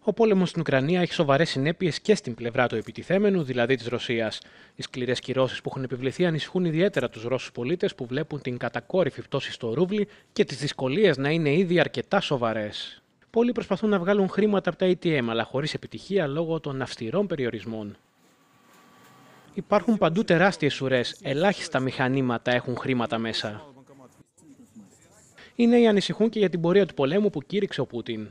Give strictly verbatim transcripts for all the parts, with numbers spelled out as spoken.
Ο πόλεμος στην Ουκρανία έχει σοβαρές συνέπειες και στην πλευρά του επιτιθέμενου, δηλαδή της Ρωσίας. Οι σκληρές κυρώσεις που έχουν επιβληθεί ανησυχούν ιδιαίτερα τους Ρώσους πολίτες που βλέπουν την κατακόρυφη πτώση στο ρούβλι και τις δυσκολίες να είναι ήδη αρκετά σοβαρές. Πολλοί προσπαθούν να βγάλουν χρήματα από τα έι τι εμ, αλλά χωρίς επιτυχία λόγω των αυστηρών περιορισμών. Υπάρχουν παντού τεράστιες ουρές, ελάχιστα μηχανήματα έχουν χρήματα μέσα. Οι νέοι ανησυχούν και για την πορεία του πολέμου που κήρυξε ο Πούτιν.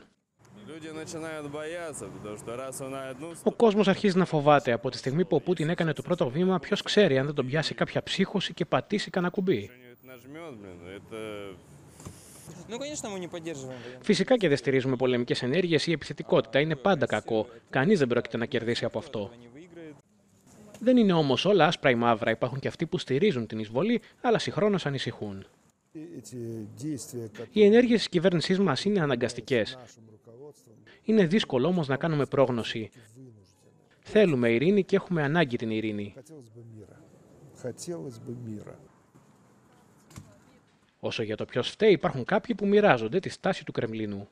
Ο κόσμος αρχίζει να φοβάται. Από τη στιγμή που ο Πούτιν έκανε το πρώτο βήμα, ποιος ξέρει αν δεν τον πιάσει κάποια ψύχωση και πατήσει κανένα κουμπί. Φυσικά και δεν στηρίζουμε πολεμικές ενέργειες ή επιθετικότητα. Είναι πάντα κακό. Κανείς δεν πρόκειται να κερδίσει από αυτό. Δεν είναι όμως όλα άσπρα ή μαύρα. Υπάρχουν και αυτοί που στηρίζουν την εισβολή, αλλά συγχρόνως ανησυχούν. Οι ενέργειες της κυβέρνησής μας είναι αναγκαστικές. Είναι δύσκολο όμως να κάνουμε πρόγνωση. Θέλουμε ειρήνη και έχουμε ανάγκη την ειρήνη. Όσο για το ποιος φταίει, υπάρχουν κάποιοι που μοιράζονται τη στάση του Κρεμλίνου.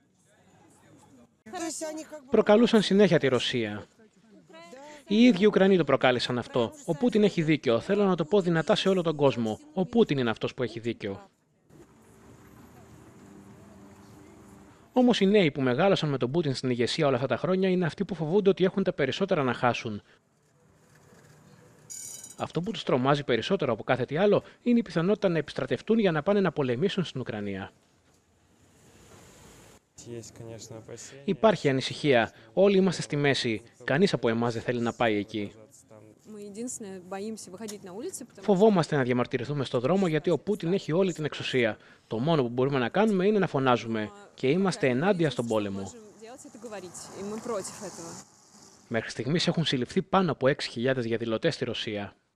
Προκαλούσαν συνέχεια τη Ρωσία. Οι ίδιοι Ουκρανοί το προκάλεσαν αυτό. Ο Πούτιν έχει δίκιο. Θέλω να το πω δυνατά σε όλο τον κόσμο. Ο Πούτιν είναι αυτός που έχει δίκιο. Όμως οι νέοι που μεγάλωσαν με τον Πούτιν στην ηγεσία όλα αυτά τα χρόνια είναι αυτοί που φοβούνται ότι έχουν τα περισσότερα να χάσουν. Αυτό που τους τρομάζει περισσότερο από κάθε τι άλλο είναι η πιθανότητα να επιστρατευτούν για να πάνε να πολεμήσουν στην Ουκρανία. Υπάρχει ανησυχία. Όλοι είμαστε στη μέση. Κανείς από εμάς δεν θέλει να πάει εκεί. Φοβόμαστε να διαμαρτυρηθούμε στον δρόμο γιατί ο Πούτιν έχει όλη την εξουσία. Το μόνο που μπορούμε να κάνουμε είναι να φωνάζουμε και είμαστε ενάντια στον πόλεμο. Μέχρι στιγμής έχουν συλληφθεί πάνω από έξι χιλιάδες διαδηλωτές στη Ρωσία.